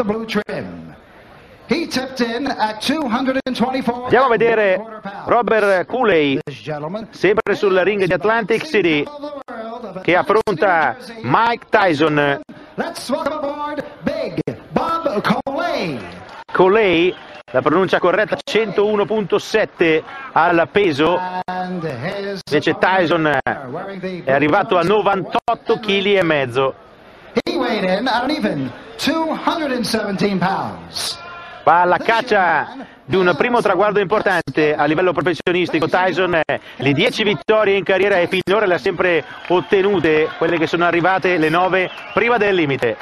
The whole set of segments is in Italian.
the blue trim. He tipped in at 224. Andiamo a vedere Robert Cooley, sempre sul ring di Atlantic City, che affronta Mike Tyson. Let's welcome aboard Big Bob Cooley. Cooley, la pronuncia corretta, 101.7 al peso, invece Tyson è arrivato a 98 kg e mezzo. He weighed in at an even 217 pounds. Va alla caccia di un primo traguardo importante a livello professionistico. Tyson le 10 vittorie in carriera e finora le ha sempre ottenute, quelle che sono arrivate le 9 prima del limite.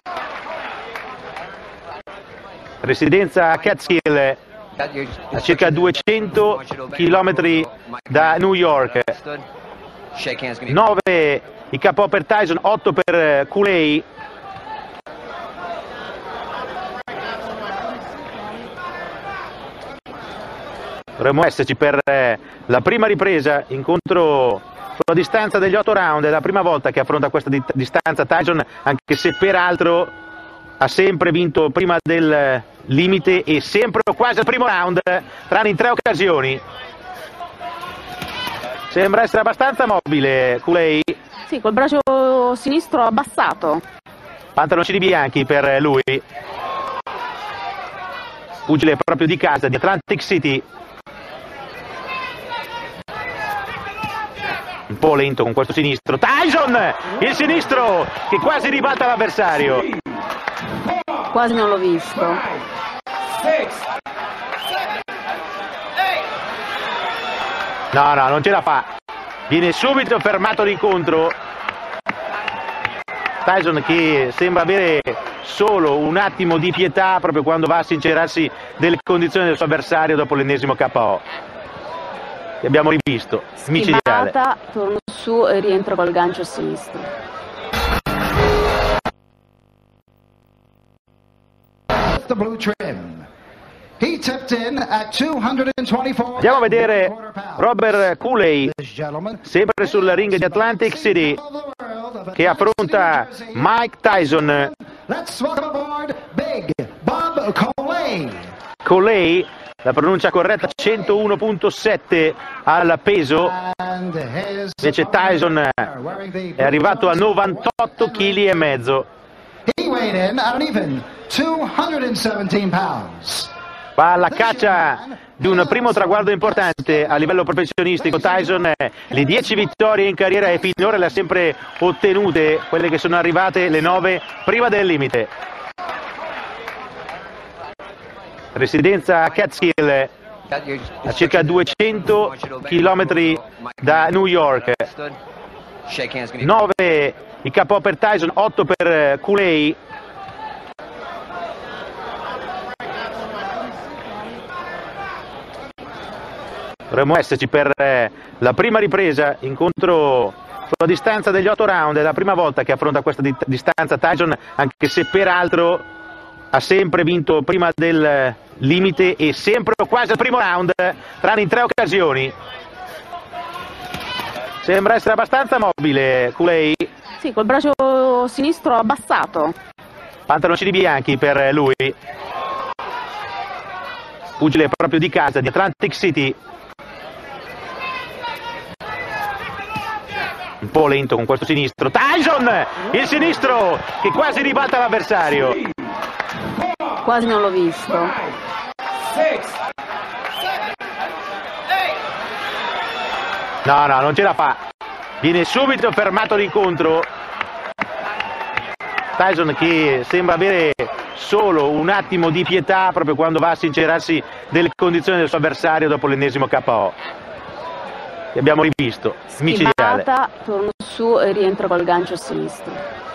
Residenza a Catskill, a circa 200 km da New York. 9 i KO per Tyson, 8 per Cooley. Dovremmo esserci per la prima ripresa, incontro sulla distanza degli 8 round, è la prima volta che affronta questa distanza Tyson, anche se peraltro ha sempre vinto prima del limite e sempre o quasi al primo round, tranne in 3 occasioni. Sembra essere abbastanza mobile Cooley. Sì, col braccio sinistro abbassato. Pantaloncini bianchi per lui. Pugile proprio di casa di Atlantic City. Un po' lento con questo sinistro. Tyson! Il sinistro che quasi ribalta l'avversario. Quasi non l'ho visto. No, non ce la fa. Viene subito fermato l'incontro. Tyson che sembra avere solo un attimo di pietà proprio quando va a sincerarsi delle condizioni del suo avversario dopo l'ennesimo KO. Che abbiamo rivisto. Micidiale. Schivata, torno su e rientro col gancio sinistro. The blue trim. He tipped in at 224. Andiamo a vedere Robert Cooley, sempre sul ring di Atlantic City, che affronta Mike Tyson. Let's welcome aboard Big Bob Cooley. Cooley, la pronuncia corretta, 101.7 al peso, invece Tyson è arrivato a 98 kg e mezzo. He weighed in at an even 217 pounds. Va alla caccia di un primo traguardo importante a livello professionistico. Tyson le 10 vittorie in carriera e finora le ha sempre ottenute, quelle che sono arrivate le 9 prima del limite. Residenza a Catskill, a circa 200 km da New York. 9 i KO per Tyson, 8 per Cooley. Dovremmo esserci per la prima ripresa, incontro sulla distanza degli 8 round, è la prima volta che affronta questa distanza Tyson, anche se peraltro ha sempre vinto prima del limite e sempre o quasi al primo round, tranne in 3 occasioni. Sembra essere abbastanza mobile Cooley. Sì, col braccio sinistro abbassato. Pantaloncini bianchi per lui. Pugile proprio di casa di Atlantic City. Un po' lento con questo sinistro. Tyson! Il sinistro che quasi ribalta l'avversario. Quasi non l'ho visto. No, non ce la fa. Viene subito fermato l'incontro. Tyson che sembra avere solo un attimo di pietà proprio quando va a sincerarsi delle condizioni del suo avversario dopo l'ennesimo KO. Che abbiamo rivisto. Micidiale. Schivata, torno su e rientro col gancio sinistro.